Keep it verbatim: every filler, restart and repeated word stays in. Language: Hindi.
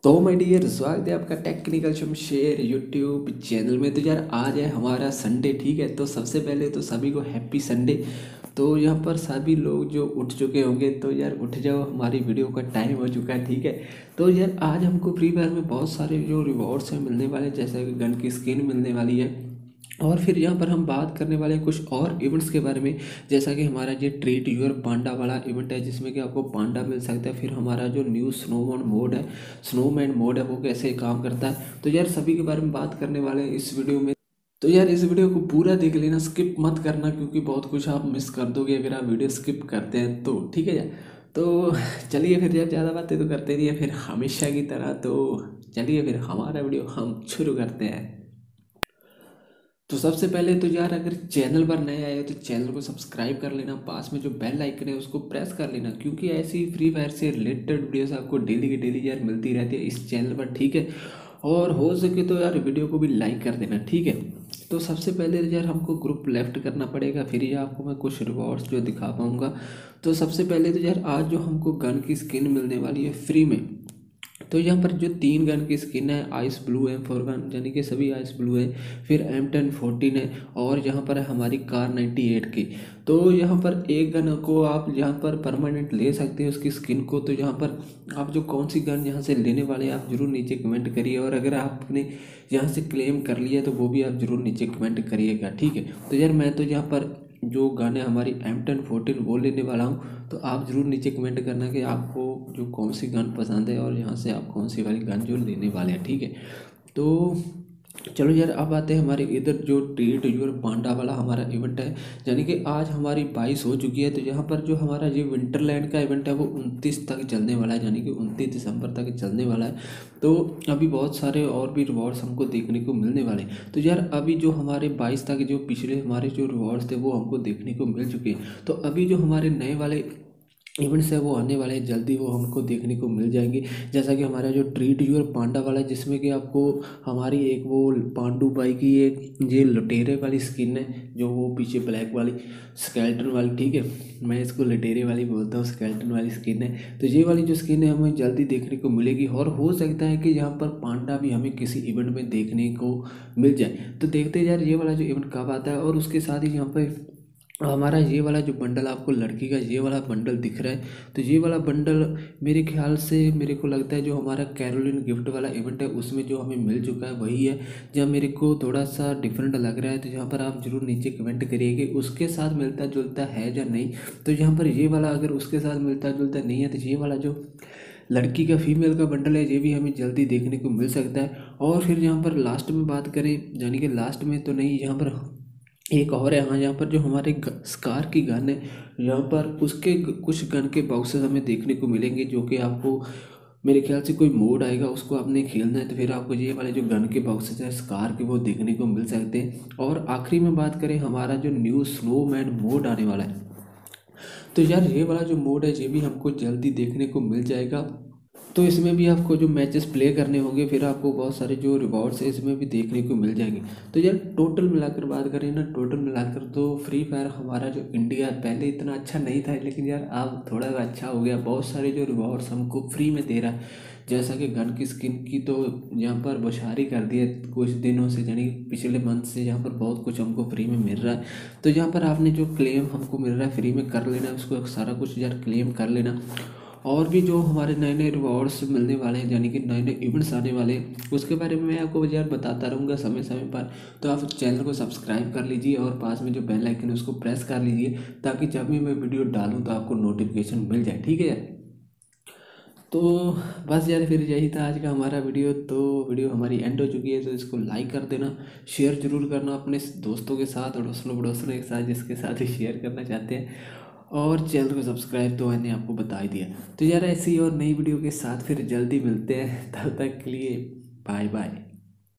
तो माय डियर, स्वागत है आपका टेक्निकल शमशेर यूट्यूब चैनल में। तो यार आज है हमारा संडे, ठीक है। तो सबसे पहले तो सभी को हैप्पी संडे। तो यहाँ पर सभी लोग जो उठ चुके होंगे तो यार उठ जाओ, हमारी वीडियो का टाइम हो चुका है, ठीक है। तो यार आज हमको फ्री फायर में बहुत सारे जो रिवॉर्ड्स हैं मिलने वाले हैं, जैसे कि गन की स्किन मिलने वाली है। और फिर यहाँ पर हम बात करने वाले हैं कुछ और इवेंट्स के बारे में, जैसा कि हमारा ये ट्रीट यूर पांडा वाला इवेंट है, जिसमें कि आपको पांडा मिल सकता है। फिर हमारा जो न्यू स्नोमैन मोड है स्नोमैन मोड है वो कैसे काम करता है, तो यार सभी के बारे में बात करने वाले हैं इस वीडियो में। तो यार इस वीडियो को पूरा देख लेना, स्किप मत करना, क्योंकि बहुत कुछ आप मिस कर दोगे अगर आप वीडियो स्किप करते हैं तो, ठीक है यार। तो चलिए फिर यार, ज़्यादा बातें तो करते नहीं है फिर हमेशा की तरह। तो चलिए फिर हमारा वीडियो हम शुरू करते हैं। तो सबसे पहले तो यार अगर चैनल पर नए आए हो तो चैनल को सब्सक्राइब कर लेना, पास में जो बेल आइकन है उसको प्रेस कर लेना, क्योंकि ऐसी फ्री फायर से रिलेटेड वीडियोस आपको डेली की डेली यार मिलती रहती है इस चैनल पर, ठीक है। और हो सके तो यार वीडियो को भी लाइक कर देना, ठीक है। तो सबसे पहले यार हमको ग्रुप लेफ्ट करना पड़ेगा, फिर ये आपको मैं कुछ रिवॉर्ड्स जो दिखा पाऊँगा। तो सबसे पहले तो यार आज जो हमको गन की स्किन मिलने वाली है फ्री में, तो यहाँ पर जो तीन गन की स्किन है, ice blue M four gun यानी कि सभी आइस ब्लू है, फिर एम टेन फोर्टीन है, और यहाँ पर है हमारी कार नाइन्टी एट की। तो यहाँ पर एक गन को आप यहाँ पर परमानेंट ले सकते हैं उसकी स्किन को। तो यहाँ पर आप जो कौन सी गन यहाँ से लेने वाले हैं आप ज़रूर नीचे कमेंट करिए, और अगर आपने यहाँ से क्लेम कर लिया तो वो भी आप ज़रूर नीचे कमेंट करिएगा, ठीक है। तो यार मैं तो यहाँ पर जो गाने हमारी एम टेन फोर्टीन वो लेने वाला हूँ, तो आप ज़रूर नीचे कमेंट करना कि आपको जो कौन सी गन पसंद है और यहाँ से आप कौन सी वाली गन जो लेने वाले हैं, ठीक है। तो चलो यार अब आते हैं हमारे इधर जो ट्रीट यूर पांडा वाला हमारा इवेंट है, यानी कि आज हमारी बाईस हो चुकी है। तो यहाँ पर जो हमारा ये विंटरलैंड का इवेंट है वो उनतीस तक चलने वाला है, यानी कि उनतीस दिसंबर तक चलने वाला है। तो अभी बहुत सारे और भी रिवॉर्ड्स हमको देखने को मिलने वाले हैं। तो यार अभी जो हमारे बाईस तक जो पिछले हमारे जो रिवॉर्ड्स थे वो हमको देखने को मिल चुके हैं। तो अभी जो हमारे नए वाले इवेंट्स है वो आने वाले हैं जल्दी, वो हमको देखने को मिल जाएंगे। जैसा कि हमारा जो ट्रीट यूर पांडा वाला है, जिसमें कि आपको हमारी एक वो पांडू बाई की एक ये लुटेरे वाली स्किन है, जो वो पीछे ब्लैक वाली स्केल्टन वाली, ठीक है। मैं इसको लुटेरे वाली बोलता हूँ, स्केल्टन वाली स्किन है। तो ये वाली जो स्किन है हमें जल्दी देखने को मिलेगी, और हो सकता है कि यहाँ पर पांडा भी हमें किसी इवेंट में देखने को मिल जाए। तो देखते हैं यार ये वाला जो इवेंट कब आता है। और उसके साथ ही यहाँ पर हमारा ये वाला जो बंडल आपको लड़की का ये वाला बंडल दिख रहा है, तो ये वाला बंडल मेरे ख्याल से मेरे को लगता है जो हमारा कैरोलिन गिफ्ट वाला इवेंट है उसमें जो हमें मिल चुका है वही है। जब मेरे को थोड़ा सा डिफरेंट लग रहा है तो यहाँ पर आप ज़रूर नीचे कमेंट करिए कि उसके साथ मिलता जुलता है या नहीं। तो यहाँ पर ये वाला अगर उसके साथ मिलता जुलता नहीं है तो ये वाला जो लड़की का फीमेल का बंडल है ये भी हमें जल्दी देखने को मिल सकता है। और फिर यहाँ पर लास्ट में बात करें, यानी कि लास्ट में तो नहीं, यहाँ पर एक और है। हाँ, यहाँ पर जो हमारे स्कार की गन है, यहाँ पर उसके ग- कुछ गन के बॉक्सेस हमें देखने को मिलेंगे, जो कि आपको मेरे ख्याल से कोई मोड आएगा उसको आपने खेलना है तो फिर आपको ये वाले जो गन के बॉक्सेस हैं स्कार के वो देखने को मिल सकते हैं। और आखिरी में बात करें हमारा जो न्यू स्नोमैन मोड आने वाला है, तो यार ये वाला जो मोड है ये भी हमको जल्दी देखने को मिल जाएगा। तो इसमें भी आपको जो मैचेस प्ले करने होंगे, फिर आपको बहुत सारे जो रिवॉर्ड्स है इसमें भी देखने को मिल जाएंगे। तो यार टोटल मिलाकर बात करें ना, टोटल मिलाकर तो फ्री फायर हमारा जो इंडिया पहले इतना अच्छा नहीं था, लेकिन यार अब थोड़ा अच्छा हो गया। बहुत सारे जो रिवॉर्ड्स हमको फ्री में दे रहा है, जैसा कि गन की स्किन की तो यहाँ पर बौछारी कर दी है कुछ दिनों से, यानी पिछले मंथ से यहाँ पर बहुत कुछ हमको फ्री में मिल रहा है। तो यहाँ पर आपने जो क्लेम हमको मिल रहा है फ्री में कर लेना, उसको सारा कुछ यार क्लेम कर लेना। और भी जो हमारे नए नए रिवॉर्ड्स मिलने वाले हैं, यानी कि नए नए इवेंट्स आने वाले हैं, उसके बारे में मैं आपको यार बताता रहूँगा समय समय पर। तो आप चैनल को सब्सक्राइब कर लीजिए और पास में जो बेल आइकन है उसको प्रेस कर लीजिए, ताकि जब भी मैं वीडियो डालूँ तो आपको नोटिफिकेशन मिल जाए, ठीक है यार। तो बस यार फिर यही था आज का हमारा वीडियो। तो वीडियो हमारी एंड हो चुकी है, तो इसको लाइक कर देना, शेयर ज़रूर करना अपने दोस्तों के साथ, अड़ोसनों पड़ोसनों के साथ जिसके साथ ही शेयर करना चाहते हैं। और चैनल को सब्सक्राइब तो मैंने आपको बता ही दिया। तो यार ऐसी और नई वीडियो के साथ फिर जल्दी मिलते हैं, तब तक के लिए बाय बाय।